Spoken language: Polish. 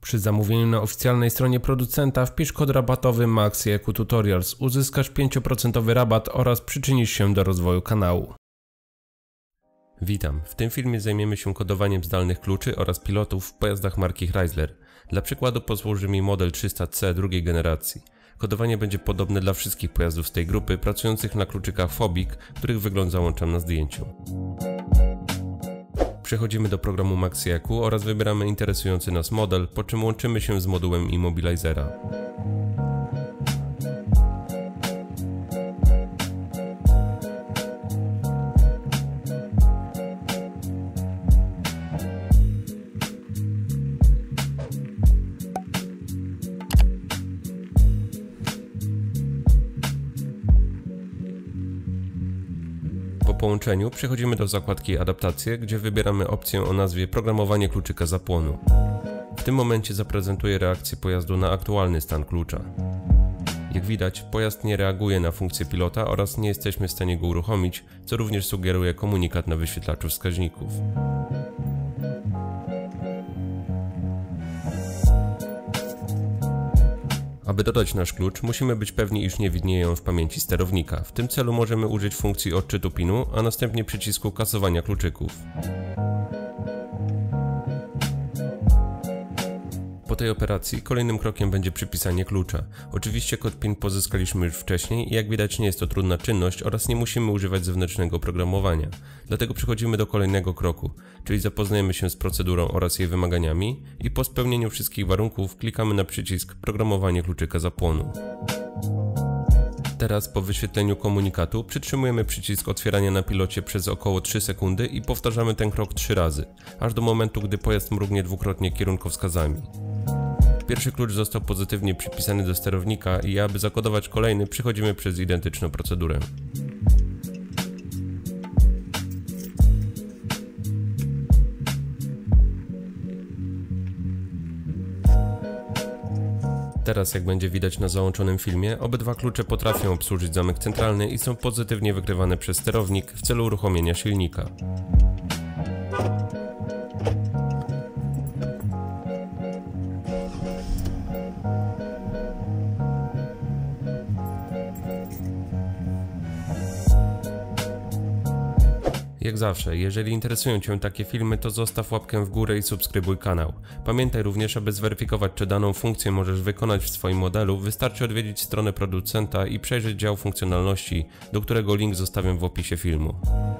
Przy zamówieniu na oficjalnej stronie producenta wpisz kod rabatowy MaxiEQ Tutorials, uzyskasz 5% rabat oraz przyczynisz się do rozwoju kanału. Witam, w tym filmie zajmiemy się kodowaniem zdalnych kluczy oraz pilotów w pojazdach marki Chrysler. Dla przykładu posłuży mi model 300C drugiej generacji. Kodowanie będzie podobne dla wszystkich pojazdów z tej grupy pracujących na kluczykach Fobic, których wygląd załączam na zdjęciu. Przechodzimy do programu MaxiEQ oraz wybieramy interesujący nas model, po czym łączymy się z modułem Immobilizera. Po połączeniu przechodzimy do zakładki Adaptacje, gdzie wybieramy opcję o nazwie Programowanie kluczyka zapłonu. W tym momencie zaprezentuję reakcję pojazdu na aktualny stan klucza. Jak widać, pojazd nie reaguje na funkcję pilota oraz nie jesteśmy w stanie go uruchomić, co również sugeruje komunikat na wyświetlaczu wskaźników. Aby dodać nasz klucz, musimy być pewni, iż nie widnieje on w pamięci sterownika. W tym celu możemy użyć funkcji odczytu pinu, a następnie przycisku kasowania kluczyków. Po tej operacji kolejnym krokiem będzie przypisanie klucza. Oczywiście kod PIN pozyskaliśmy już wcześniej i jak widać nie jest to trudna czynność oraz nie musimy używać zewnętrznego oprogramowania. Dlatego przechodzimy do kolejnego kroku, czyli zapoznajemy się z procedurą oraz jej wymaganiami i po spełnieniu wszystkich warunków klikamy na przycisk Programowanie kluczyka zapłonu. Teraz po wyświetleniu komunikatu przytrzymujemy przycisk otwierania na pilocie przez około 3 sekundy i powtarzamy ten krok 3 razy, aż do momentu, gdy pojazd mrugnie dwukrotnie kierunkowskazami. Pierwszy klucz został pozytywnie przypisany do sterownika i aby zakodować kolejny, przechodzimy przez identyczną procedurę. Teraz, jak będzie widać na załączonym filmie, obydwa klucze potrafią obsłużyć zamek centralny i są pozytywnie wykrywane przez sterownik w celu uruchomienia silnika. Jak zawsze, jeżeli interesują Cię takie filmy, to zostaw łapkę w górę i subskrybuj kanał. Pamiętaj również, aby zweryfikować, czy daną funkcję możesz wykonać w swoim modelu, wystarczy odwiedzić stronę producenta i przejrzeć dział funkcjonalności, do którego link zostawiam w opisie filmu.